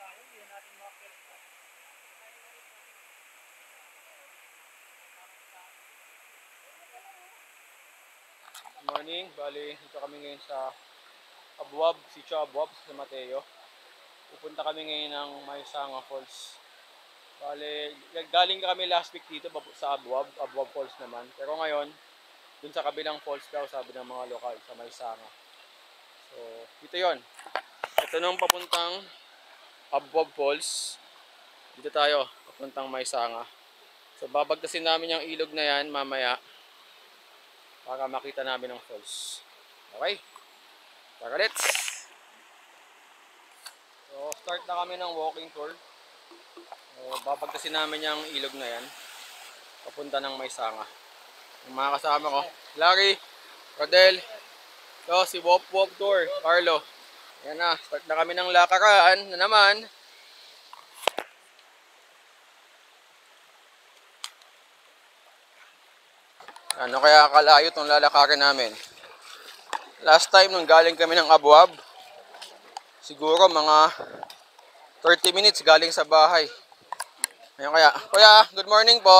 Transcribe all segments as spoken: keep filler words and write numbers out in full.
Morning, bali dito kami ngayon sa Abuab, Sitio Abuab sa Mateo. Pupunta kami ngayon ng Maysanga Falls. Bali, galing kami last week dito sa Abuab, Abuab Falls naman. Pero ngayon, dun sa kabilang falls daw, sabi ng mga lokal, sa Maysanga. So, dito yon. Ito nung papuntang Abuab Falls. Dito tayo, papuntang Maysanga. So, babagtasin namin yung ilog na yan mamaya para makita namin ang falls. Okay? Tara, let's! So, start na kami ng walking tour. So, babagtasin namin yung ilog na yan papunta ng Maysanga. Yung mga kasama ko, Larry, Rodel, so, si Wop Wop Tour, Carlo. Yan na, start na kami ng lakaran na naman. Ano kaya kalayo itong lalakarin namin? Last time nung galing kami ng Abuab, siguro mga thirty minutes galing sa bahay. Ayun kaya. Kuya, good morning po.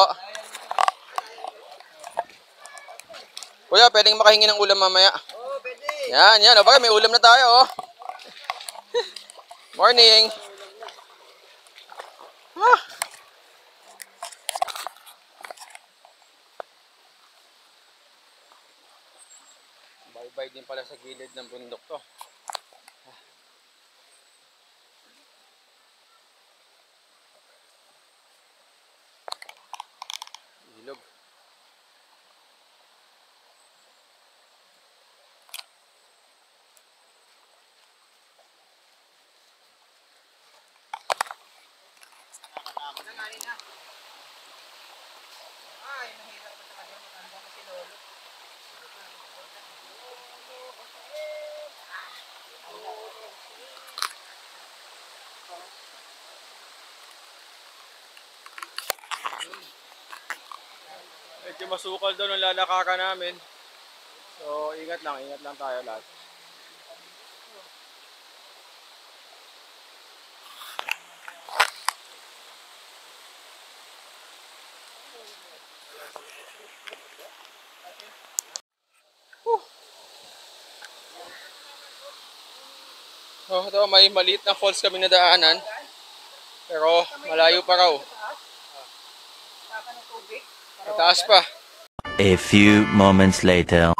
Kuya, pwedeng makahingi ng ulam mamaya? Oo, pwede. Yan, yan. O ba, may ulam na tayo. Oh. Morning. Ah. Bye-bye din pala sa gilid ng bundok to. Ilog. Ay, mahirap pa talaga matanda na si Lolo. Medyo masukal daw ng lalakaran namin. So, ingat lang, ingat lang tayo lahat. Oh, ito, may maliit na falls kami nadaanan. Pero malayo pa raw. Saka ng tubig. Mataas pa. A few moments later.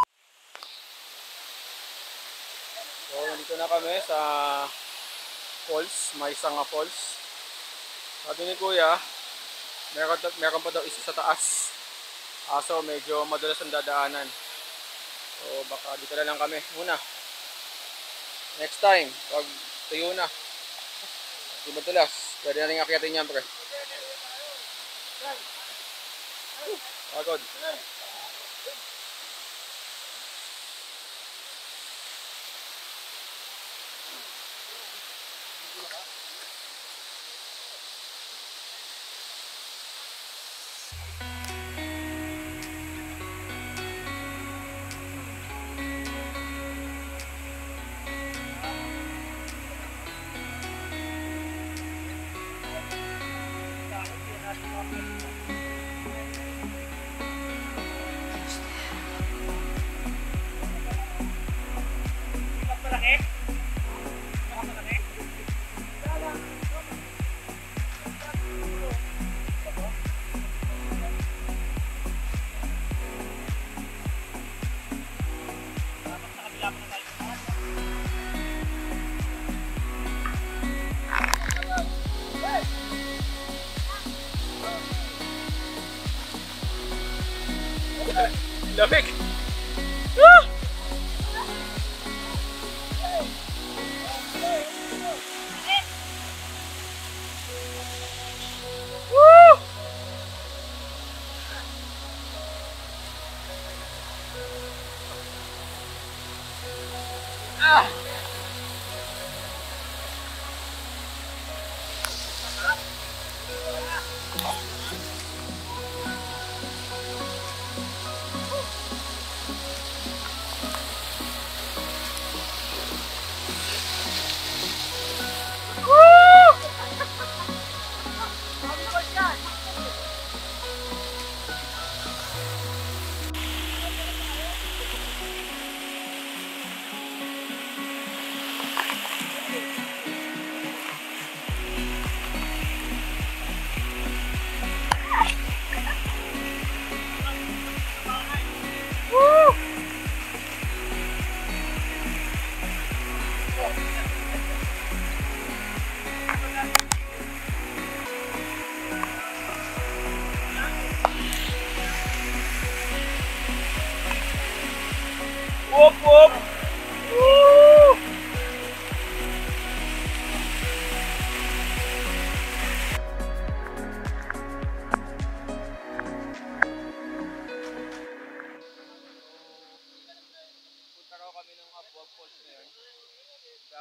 So, nandito na kami sa falls, Maysanga Falls. Sabi ni Kuya, meron, meron pa daw isa sa taas. Aso medyo madalas ang dadaanan. So, baka dito na lang kami muna. Next time, pag tayo na. Di madalas. Pwede na rin akyatin yan, pre. Pagod.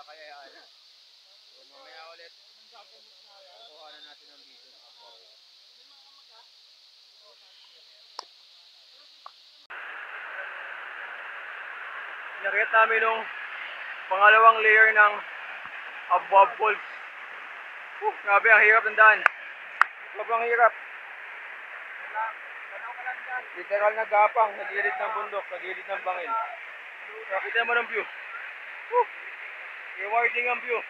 kakayaan. So mamaya ulit, kuha na natin ang video. Nakit namin nung pangalawang layer ng Abwab Falls. Uh, grabe, ang hirap ng daan. Sobrang hirap. Literal na gapang sa gilid ng bundok, sa gilid ng bangil. Nakita mo ng view. Uh, rewarding ang view.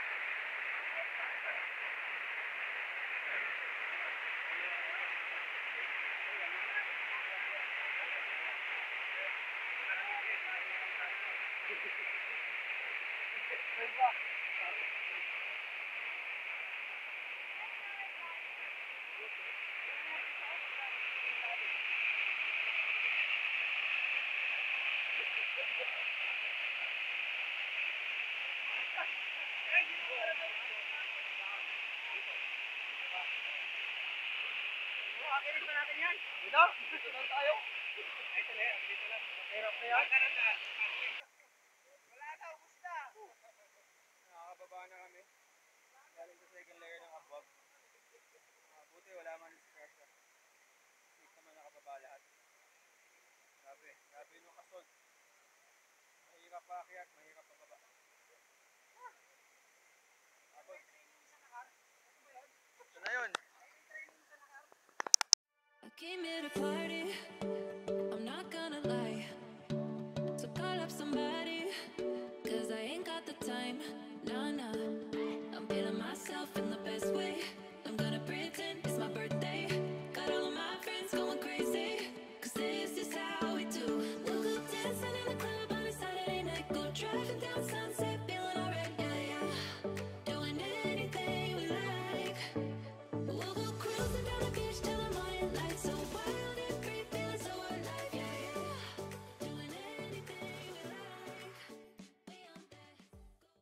Iris na natin yan. Dito? Dito na tayo. Ito na yan. Dito na. Hirap na yan. Wala na. Ubus na. Nakakababa na kami. Galing sa second layer ng Abwab. Uh, buti wala man si Kersha. Safe naman nakababa lahat. Grabe. Grabe yung kasod. Mahirap pa akyat, mahirap pa baba. Abot. Ito na yun. I came here to party, I'm not gonna lie. So call up somebody, cause I ain't got the time. Nah, nah, I'm feeling myself in the best way. I'm gonna pretend